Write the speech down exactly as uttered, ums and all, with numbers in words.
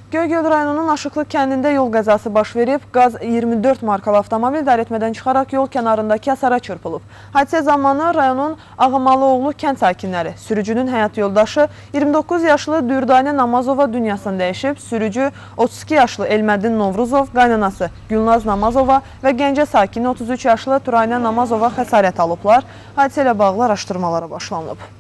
Göygöl rayonunun Aşıqlı kəndində yol qəzası baş verib, qaz iyirmi dörd markalı avtomobil idarəetmədən çıxaraq yol kənarındakı hasara çırpılıb. Hadisə zamanı rayonun Ağamalıoğlu kənd sakinləri, sürücünün həyat yoldaşı iyirmi doqquz yaşlı Dürdanə Namazova dünyasını dəyişib, sürücü otuz iki yaşlı Elməddin Novruzov, qaynanası Gülnaz Namazova və Gəncə sakini otuz üç yaşlı Turaynə Namazova xəsarət alıblar. Hadisə ilə bağlı araşdırmalara başlanılıb.